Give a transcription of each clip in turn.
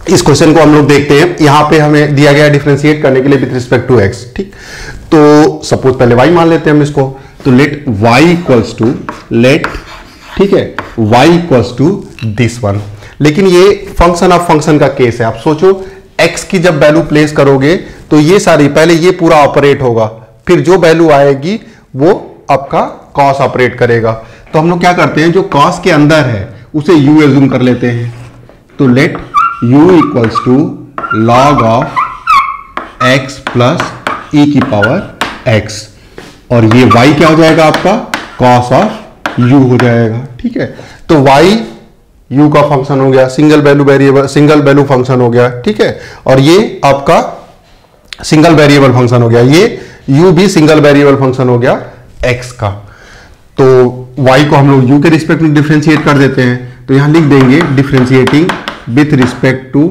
इस क्वेश्चन को हम लोग देखते हैं। यहां पे हमें दिया गया डिफरेंशिएट करने के लिए विथ रिस्पेक्ट टू x, ठीक। तो सपोज पहले y मान लेते हैं हम इसको, तो let y equals to, let, ठीक है, y equals to this one. लेकिन ये फंक्शन ऑफ फंक्शन का केस है। आप सोचो x की जब वैल्यू प्लेस करोगे तो ये सारी, पहले ये पूरा ऑपरेट होगा, फिर जो वैल्यू आएगी वो आपका कॉस ऑपरेट करेगा। तो हम लोग क्या करते हैं, जो कॉस के अंदर है उसे u एज्यूम कर लेते हैं। तो let u equals to log of x plus e की पावर x, और ये y क्या हो जाएगा आपका, कॉस ऑफ u हो जाएगा, ठीक है। तो y u का फंक्शन हो गया, single value variable, single value function हो गया, ठीक है। और ये आपका सिंगल वेरिएबल फंक्शन हो गया, ये u भी सिंगल वेरिएबल फंक्शन हो गया x का। तो y को हम लोग u के रिस्पेक्ट में डिफरेंशिएट कर देते हैं। तो यहां लिख देंगे differentiating with respect to,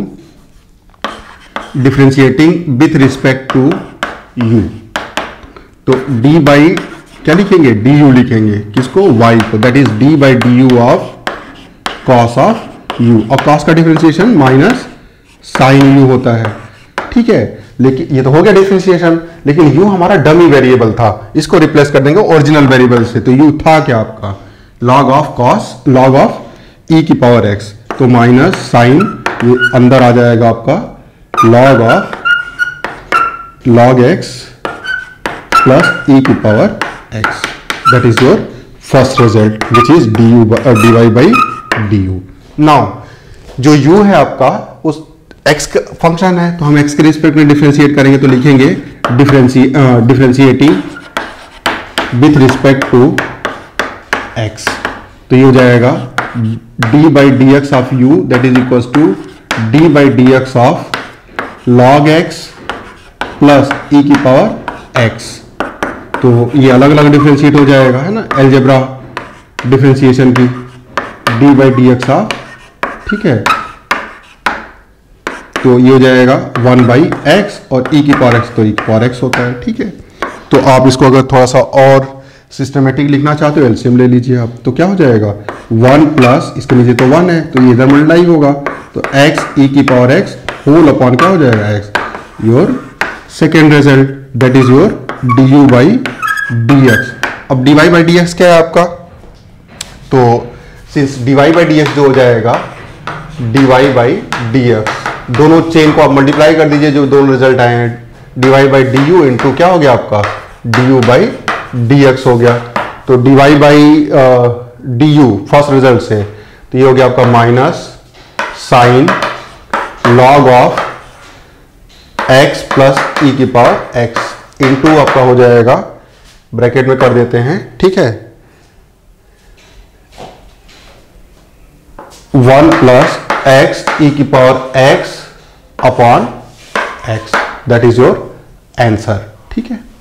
differentiating with respect to u। तो d बाई क्या लिखेंगे, du लिखेंगे, किसको, y को, that is d by du of cos of u। और कॉस का डिफरेंशिएशन माइनस साइन u होता है, ठीक है। लेकिन ये तो हो गया डिफरेंशिएशन, लेकिन u हमारा डमी वेरिएबल था, इसको रिप्लेस कर देंगे ओरिजिनल वेरिएबल से। तो u था क्या आपका, log of cos, log of e की पावर x, तो माइनस साइन, ये अंदर आ जाएगा आपका log of log x plus e की power x। That is your first result which is dy by du। Now जो u है आपका उस x का फंक्शन है, तो हम x के रिस्पेक्ट में डिफरेंशिएट करेंगे। तो लिखेंगे differentiating with respect to x। तो ये हो जाएगा d by d x of u, that is equal to d by d x of log x plus e की पावर x। तो ये अलग अलग डिफरेंशिएट हो जाएगा, है ना, एलजेब्रा डिफरेंशिएशन की, d by d x of, ठीक है। तो ये हो जाएगा 1 बाई एक्स और e की पावर x, तो e की पावर x होता है, ठीक है। तो आप इसको अगर थोड़ा सा और सिस्टमेटिक लिखना चाहते हो, एलसीएम ले लीजिए आप, तो क्या हो जाएगा 1 प्लस, इसके नीचे तो 1 है तो ये इधर मल्टीप्लाई होगा, तो x e की पावर x होल अपॉन क्या हो जाएगा x, your second result, that is your du by dx। अब dy बाई dx क्या है आपका, तो सिंस dy बाई dx जो हो जाएगा dy बाई dx, दोनों चेन को आप मल्टीप्लाई कर दीजिए, जो दोनों रिजल्ट आए हैं, dy बाई du इंटू क्या हो गया आपका du बाई dx हो गया। तो dy by du first result से, तो ये हो गया आपका minus sine log of x plus e की पावर x इंटू आपका हो जाएगा, ब्रैकेट में कर देते हैं, ठीक है, 1 प्लस x e की power x upon x, that is your answer, ठीक है।